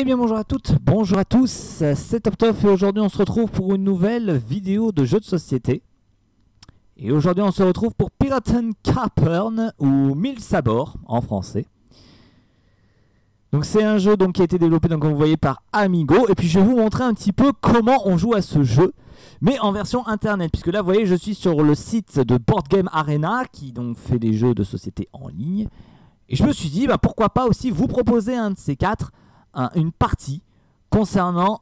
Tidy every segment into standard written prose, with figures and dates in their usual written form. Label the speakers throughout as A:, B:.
A: Eh bien bonjour à toutes, bonjour à tous, c'est TopTof et aujourd'hui on se retrouve pour une nouvelle vidéo de jeu de société. Et aujourd'hui on se retrouve pour Piraten Cappern ou 1000 sabords en français. Donc c'est un jeu qui a été développé comme vous voyez par Amigo. Et puis je vais vous montrer un petit peu comment on joue à ce jeu, mais en version internet. Puisque là vous voyez je suis sur le site de Board Game Arena qui donc fait des jeux de société en ligne. Et je me suis dit pourquoi pas aussi vous proposer un de ces quatre, une partie concernant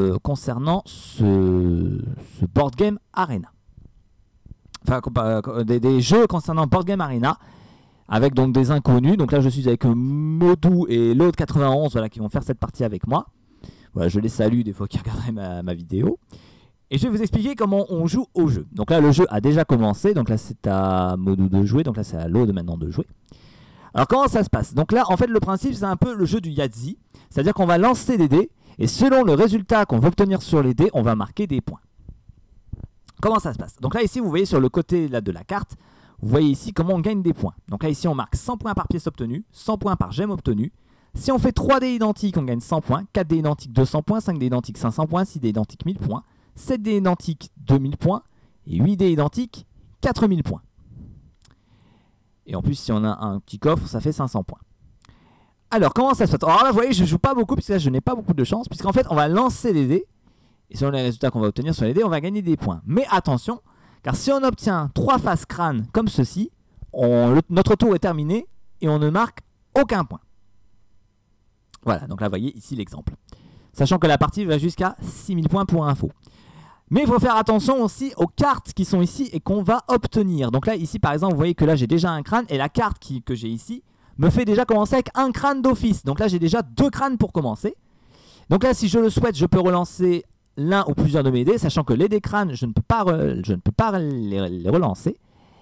A: ce Board Game Arena. Enfin, des jeux concernant Board Game Arena avec donc des inconnus. Donc là, je suis avec Modou et l'autre 91 voilà, qui vont faire cette partie avec moi. Voilà, je les salue des fois qu'ils regarderaient ma vidéo. Et je vais vous expliquer comment on joue au jeu. Donc là, le jeu a déjà commencé. Donc là, c'est à Modou de jouer. Donc là, c'est à l'autre maintenant de jouer. Alors comment ça se passe? Donc là en fait le principe c'est un peu le jeu du Yahtzee. C'est-à-dire qu'on va lancer des dés et selon le résultat qu'on va obtenir sur les dés, on va marquer des points. Comment ça se passe? Donc là ici vous voyez sur le côté là, de la carte, vous voyez ici comment on gagne des points. Donc là ici on marque 100 points par pièce obtenue, 100 points par gemme obtenue. Si on fait 3 dés identiques on gagne 100 points, 4 dés identiques 200 points, 5 dés identiques 500 points, 6 dés identiques 1000 points, 7 dés identiques 2000 points et 8 dés identiques 4000 points. Et en plus, si on a un petit coffre, ça fait 500 points. Alors, comment ça se passe? Alors là, vous voyez, je joue pas beaucoup, puisque là, je n'ai pas beaucoup de chance. Puisqu'en fait, on va lancer les dés. Et selon les résultats qu'on va obtenir sur les dés, on va gagner des points. Mais attention, car si on obtient 3 faces crâne comme ceci, notre tour est terminé et on ne marque aucun point. Voilà, donc là, vous voyez ici l'exemple. Sachant que la partie va jusqu'à 6000 points pour info. Mais il faut faire attention aussi aux cartes qui sont ici et qu'on va obtenir. Donc là, ici, par exemple, vous voyez que là, j'ai déjà un crâne. Et la carte que j'ai ici me fait déjà commencer avec un crâne d'office. Donc là, j'ai déjà 2 crânes pour commencer. Donc là, si je le souhaite, je peux relancer l'un ou plusieurs de mes dés. Sachant que les dés crânes, je ne peux pas les relancer.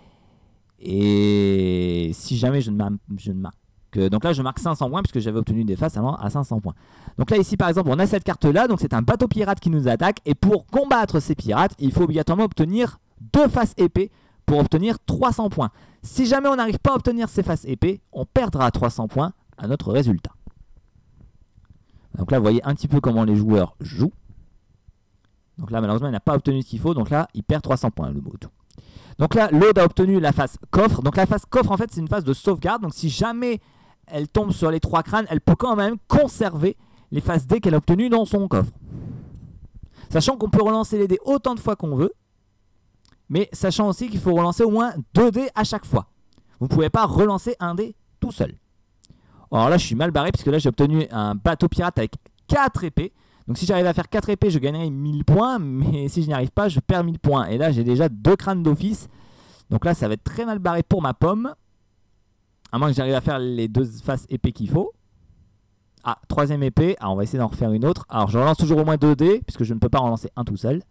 A: Et si jamais je ne marque... Donc là, je marque 500 points puisque j'avais obtenu des faces à 500 points. Donc là, ici, par exemple, on a cette carte-là. Donc c'est un bateau pirate qui nous attaque. Et pour combattre ces pirates, il faut obligatoirement obtenir 2 faces épées pour obtenir 300 points. Si jamais on n'arrive pas à obtenir ces faces épées, on perdra 300 points à notre résultat. Donc là, vous voyez un petit peu comment les joueurs jouent. Donc là, malheureusement, il n'a pas obtenu ce qu'il faut. Donc là, il perd 300 points, le Modou. Donc là, l'autre a obtenu la face coffre. Donc la face coffre, en fait, c'est une phase de sauvegarde. Donc si jamais elle tombe sur les 3 crânes, elle peut quand même conserver les faces dés qu'elle a obtenues dans son coffre. Sachant qu'on peut relancer les dés autant de fois qu'on veut. Mais sachant aussi qu'il faut relancer au moins 2 dés à chaque fois. Vous ne pouvez pas relancer un dé tout seul. Alors là, je suis mal barré puisque là, j'ai obtenu un bateau pirate avec 4 épées. Donc si j'arrive à faire 4 épées, je gagnerai 1000 points. Mais si je n'y arrive pas, je perds 1000 points. Et là, j'ai déjà 2 crânes d'office. Donc là, ça va être très mal barré pour ma pomme. À moins que j'arrive à faire les 2 faces épées qu'il faut. Ah, 3ème épée. Ah, on va essayer d'en refaire une autre. Alors, je relance toujours au moins 2 dés, puisque je ne peux pas en lancer un tout seul.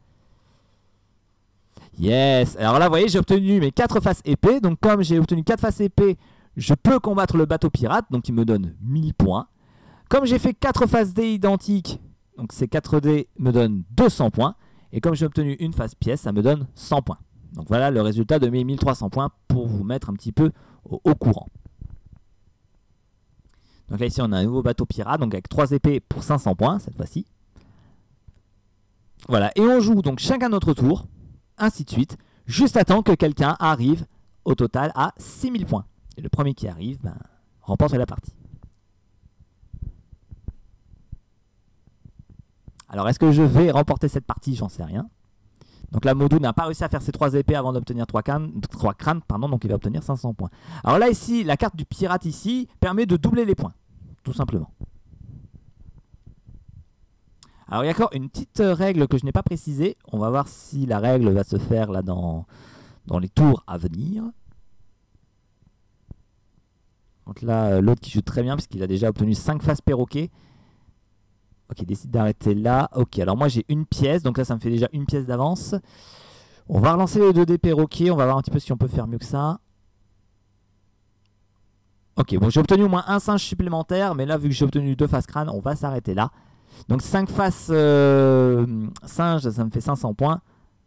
A: Yes. Alors là, vous voyez, j'ai obtenu mes 4 faces épées. Donc, comme j'ai obtenu 4 faces épées, je peux combattre le bateau pirate. Donc, il me donne 1000 points. Comme j'ai fait 4 faces dés identiques, donc ces 4 dés me donnent 200 points. Et comme j'ai obtenu une face pièce, ça me donne 100 points. Donc, voilà le résultat de mes 1300 points pour vous mettre un petit peu au courant. Donc là ici on a un nouveau bateau pirate, donc avec 3 épées pour 500 points cette fois-ci. Voilà, et on joue donc chacun notre tour, ainsi de suite, juste à temps que quelqu'un arrive au total à 6000 points. Et le premier qui arrive, remporte la partie. Alors est-ce que je vais remporter cette partie? J'en sais rien. Donc là Modou n'a pas réussi à faire ses 3 épées avant d'obtenir 3 crânes, donc il va obtenir 500 points. Alors là ici, la carte du pirate ici permet de doubler les points, tout simplement. Alors il y a encore une petite règle que je n'ai pas précisée. On va voir si la règle va se faire là dans les tours à venir. Donc là, l'autre qui joue très bien puisqu'il a déjà obtenu 5 faces perroquets. Ok, il décide d'arrêter là. Ok, alors moi j'ai une pièce, donc là ça me fait déjà une pièce d'avance. On va relancer les 2 dés perroquets, on va voir un petit peu si on peut faire mieux que ça. Ok, bon j'ai obtenu au moins un singe supplémentaire, mais là vu que j'ai obtenu 2 faces crâne, on va s'arrêter là. Donc 5 faces singe, ça me fait 500 points.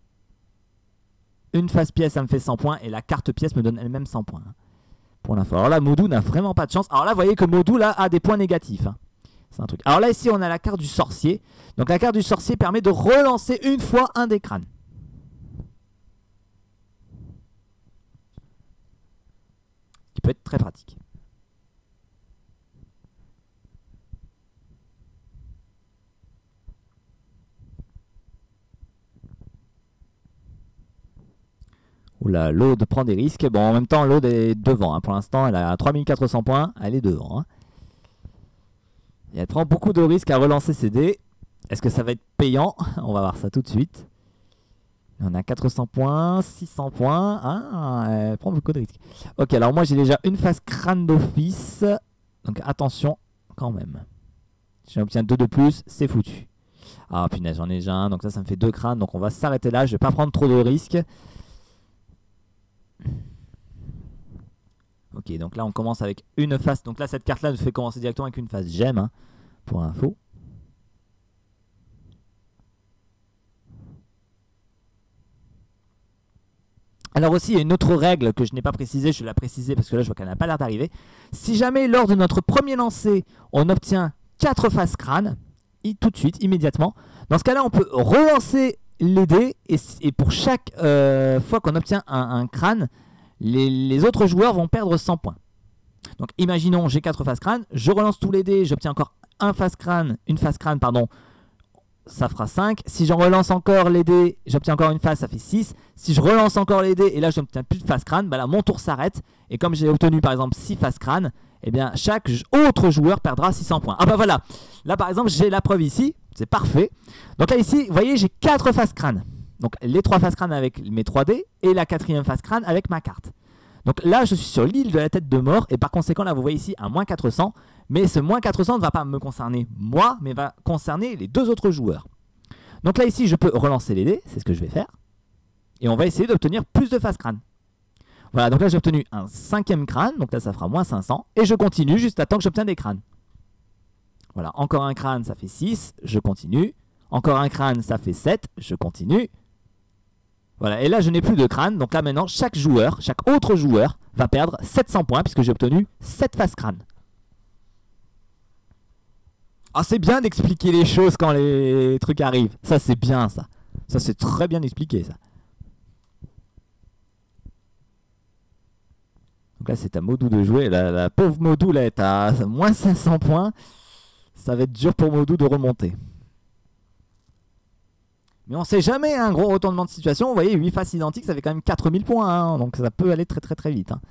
A: Une face pièce, ça me fait 100 points, et la carte pièce me donne elle-même 100 points. Pour l'info. Alors là, Modou n'a vraiment pas de chance. Alors là, vous voyez que Modou là, a des points négatifs. C'est un truc. Alors là, ici, on a la carte du sorcier. Donc la carte du sorcier permet de relancer une fois un des crânes. Ce qui peut être très pratique. Oula, l'Aude prend des risques. Bon, en même temps, l'Aude est devant. Hein. Pour l'instant, elle a 3400 points. Elle est devant. Hein. Et elle prend beaucoup de risques à relancer ses dés. Est-ce que ça va être payant? On va voir ça tout de suite. On a 400 points, 600 points. Ah, elle prend beaucoup de risques. Ok, alors moi, j'ai déjà une phase crâne d'office. Donc attention quand même. Si j'obtiens 2 de plus, c'est foutu. Ah, punaise, j'en ai déjà un. Donc ça me fait 2 crânes. Donc on va s'arrêter là. Je vais pas prendre trop de risques. Ok, donc là on commence avec une phase. Donc là cette carte là nous fait commencer directement avec une phase gemme, hein, pour info. Alors aussi il y a une autre règle que je n'ai pas précisée, je vais la préciser parce que là je vois qu'elle n'a pas l'air d'arriver. Si jamais lors de notre premier lancer on obtient 4 phases crâne, tout de suite, immédiatement, dans ce cas là on peut relancer les dés et pour chaque fois qu'on obtient un crâne, les autres joueurs vont perdre 100 points. Donc imaginons j'ai 4 phases crâne, je relance tous les dés, j'obtiens encore une phase crâne, pardon, ça fera 5. Si j'en relance encore les dés, j'obtiens encore une phase, ça fait 6. Si je relance encore les dés et là j'obtiens plus de phase crâne, bah là mon tour s'arrête. Et comme j'ai obtenu par exemple 6 phases crâne, eh bien chaque autre joueur perdra 600 points. Ah bah voilà, là par exemple j'ai la preuve ici, c'est parfait. Donc là ici, vous voyez j'ai 4 phases crâne. Donc les 3 phases crâne avec mes 3 dés et la 4e phase crâne avec ma carte. Donc là je suis sur l'île de la tête de mort et par conséquent là vous voyez ici un moins 400. Mais ce moins 400 ne va pas me concerner moi, mais va concerner les 2 autres joueurs. Donc là ici je peux relancer les dés, c'est ce que je vais faire. Et on va essayer d'obtenir plus de phases crâne. Voilà, donc là j'ai obtenu un 5e crâne, donc là ça fera moins 500. Et je continue juste à temps que j'obtienne des crânes. Voilà, encore un crâne ça fait 6, je continue. Encore un crâne ça fait 7, je continue. Voilà, et là je n'ai plus de crâne, donc là maintenant chaque autre joueur va perdre 700 points puisque j'ai obtenu 7 phases crâne. Ah, c'est bien d'expliquer les choses quand les trucs arrivent. Ça c'est bien ça. Ça c'est très bien expliqué ça. Donc là c'est à Modou de jouer. La pauvre Modou là est à moins 500 points. Ça va être dur pour Modou de remonter. Mais on sait jamais, un gros retournement de situation. Vous voyez, 8 faces identiques, ça fait quand même 4000 points. Hein, donc ça peut aller très vite. Hein.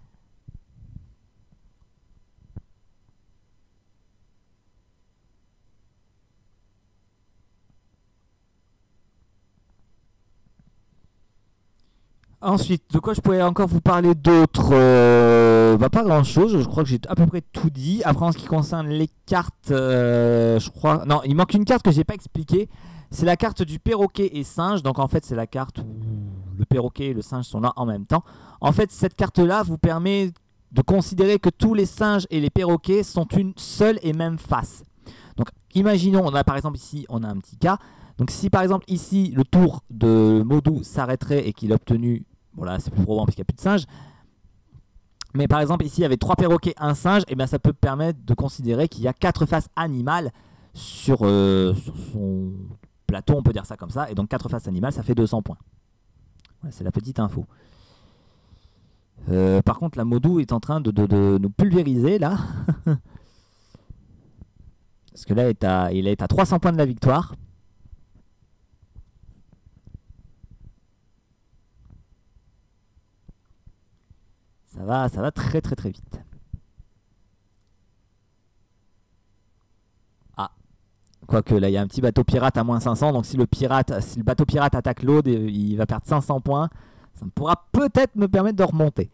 A: Ensuite, de quoi je pourrais encore vous parler d'autre pas grand chose, je crois que j'ai à peu près tout dit. Après en ce qui concerne les cartes, je crois... Non, il manque une carte que j'ai pas expliquée. C'est la carte du perroquet et singe. Donc en fait c'est la carte où le perroquet et le singe sont là en même temps. En fait cette carte là vous permet de considérer que tous les singes et les perroquets sont une seule et même face. Donc imaginons, on a par exemple ici, on a un petit cas. Donc si par exemple ici le tour de Modou s'arrêterait et qu'il a obtenu... Bon là c'est plus probable parce qu'il n'y a plus de singes. Mais par exemple ici il y avait 3 perroquets, un singe. Et bien ça peut permettre de considérer qu'il y a 4 faces animales sur son plateau, on peut dire ça comme ça. Et donc 4 faces animales ça fait 200 points. Voilà, c'est la petite info. Par contre la Modou est en train de nous pulvériser là. Parce que là il est à 300 points de la victoire. Ça va très vite. Ah, quoique là il y a un petit bateau pirate à moins 500, donc si le bateau pirate attaque l'Aude, il va perdre 500 points. Ça pourra peut-être me permettre de remonter.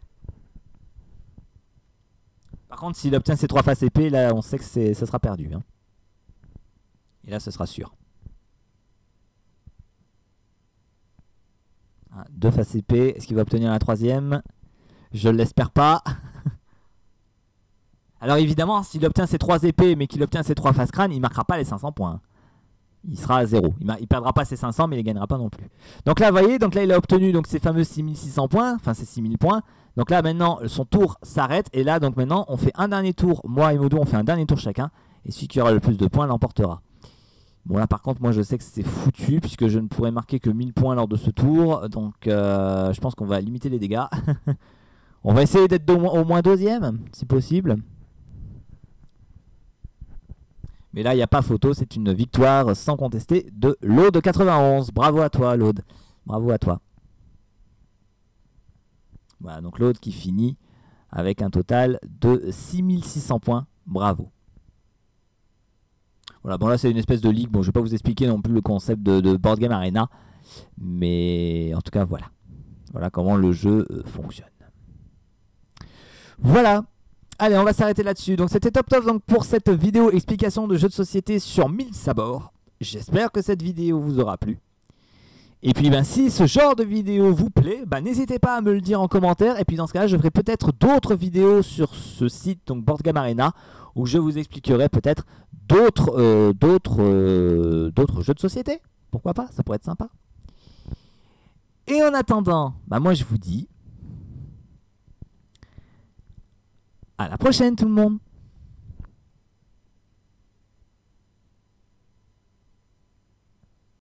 A: Par contre s'il obtient ses 3 faces épées, là on sait que ça sera perdu. Hein. Et là ce sera sûr. 2 faces épées, est-ce qu'il va obtenir la 3e? Je ne l'espère pas. Alors évidemment, s'il obtient ses 3 épées, mais qu'il obtient ses 3 faces crâne, il ne marquera pas les 500 points. Il sera à 0. Il ne perdra pas ses 500, mais il ne gagnera pas non plus. Donc là, vous voyez, donc là, il a obtenu donc, ses fameux 6600 points. Enfin, ses 6000 points. Donc là, maintenant, son tour s'arrête. Et là, donc maintenant, on fait un dernier tour. Moi et Modou, on fait un dernier tour chacun. Et celui qui aura le plus de points l'emportera. Bon là par contre moi je sais que c'est foutu puisque je ne pourrai marquer que 1000 points lors de ce tour. Donc je pense qu'on va limiter les dégâts. On va essayer d'être au moins deuxième si possible. Mais là il n'y a pas photo, c'est une victoire sans contester de l'Aude 91. Bravo à toi l'Aude. Bravo à toi. Voilà donc l'Aude qui finit avec un total de 6600 points. Bravo. Voilà, bon là c'est une espèce de ligue, bon je vais pas vous expliquer non plus le concept de Board Game Arena, mais en tout cas voilà, voilà comment le jeu fonctionne. Voilà, allez on va s'arrêter là-dessus, donc c'était top donc pour cette vidéo explication de jeux de société sur 1000 sabords, j'espère que cette vidéo vous aura plu. Et puis ben, si ce genre de vidéo vous plaît, ben, n'hésitez pas à me le dire en commentaire. Et puis dans ce cas-là, je ferai peut-être d'autres vidéos sur ce site, donc Board Game Arena, où je vous expliquerai peut-être d'autres jeux de société. Pourquoi pas, ça pourrait être sympa. Et en attendant, ben, moi je vous dis à la prochaine tout le monde.